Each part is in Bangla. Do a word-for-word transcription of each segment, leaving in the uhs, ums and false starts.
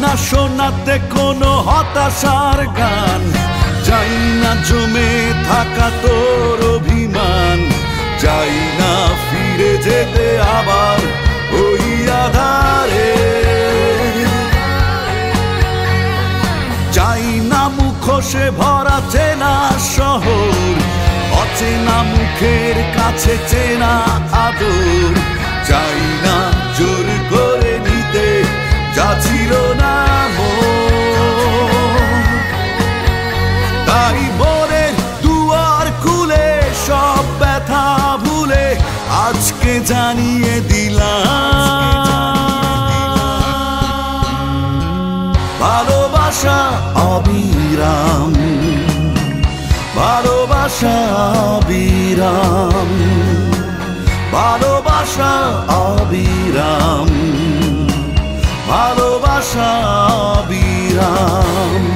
না শোনাতে কোনো হতাশার গান, চাই না জমে থাকা তোর অভিমান, চাই না ফিরে যেতে আবার ওই আধারে, চাই না মুখোশে ভরা চেনা শহর, অচেনা মুখের কাছে চেনা আদর, চাই না জোর করে নিতে যা ছিল না মোর। তাই মনের দুয়ার খুলে সব ব্যথা ভুলে আজকে জানিয়ে দিলাম, ভালোবাসা অবিরাম, ভালোবাসা অবিরাম, ভালোবাসা অবিরাম, ভালোবাসা অবিরাম।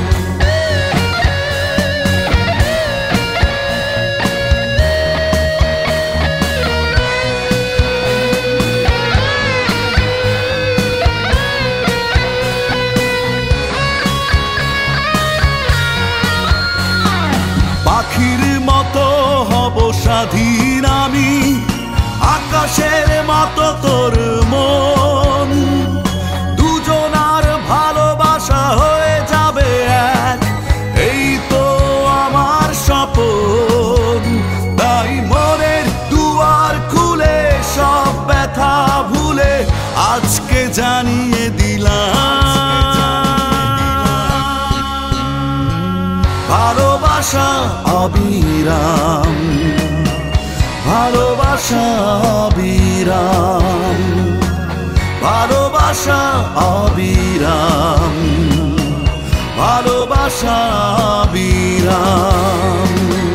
পাখির মতো হব স্বাধীন আমি, আকাশের মতো তোর মন, দুজনার ভালোবাসা হয়ে যাবে এক, এই তো আমার স্বপ্ন। তাই মনের দুয়ার খুলে সব ব্যথা ভুলে আজকে জানিয়ে দিলাম, ভালোবাসা অবিরাম, ভালোবাসা অবিরাম, ভালোবাসা অবিরাম, ভালোবাসা অবিরাম।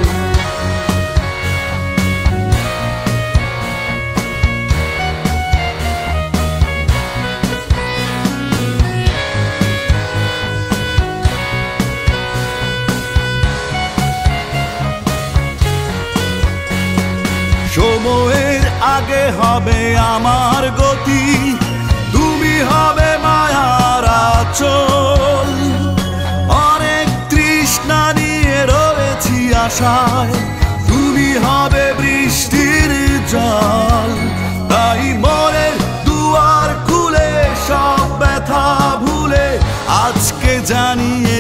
সময়ের আগে হবে আমার গতি, তুমি হবে মায়ার আঁচল, অনেক তৃষ্ণা নিয়ে রয়েছি আশায়, তুমি হবে বৃষ্টির জল। তাই মনের দুয়ার খুলে সব ব্যথা ভুলে আজকে জানিয়ে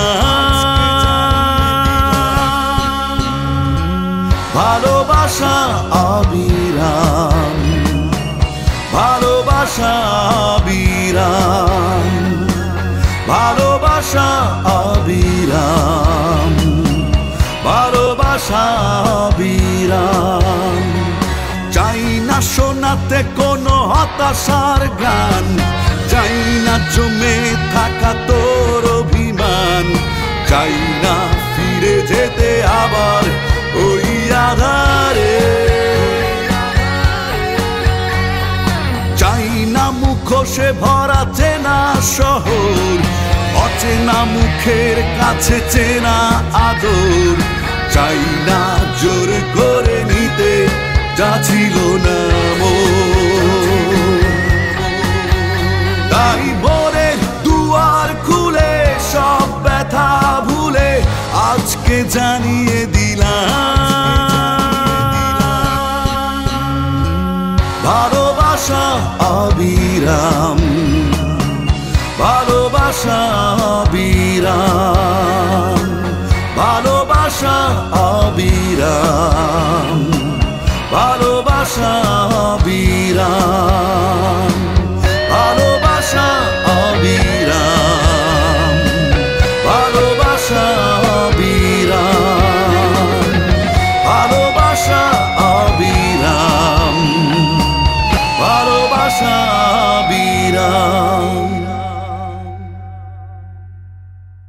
দিলাম, ভালোবাসা অবিরাম, ভালোবাসা অবিরাম, ভালোবাসা অবিরাম, ভালোবাসা অবিরাম। চাই না শোনাতে কোনো হতাশার গান, চাই না জমে থাকা তোর অভিমান, চাই না ফিরে যেতে আবার ওই আধারে, চাই না মুখোশে ভরা চেনা শহর, অচেনা মুখের কাছে চেনা আদর, চাই না জোর করে নিতে যা ছিল না মোর। তাই মনের দুয়ার খুলে সব ব্যথা ভুলে আজকে জানিয়ে দিলাম, ভালোবাসা অবিরাম, ভালোবাসা অবিরাম।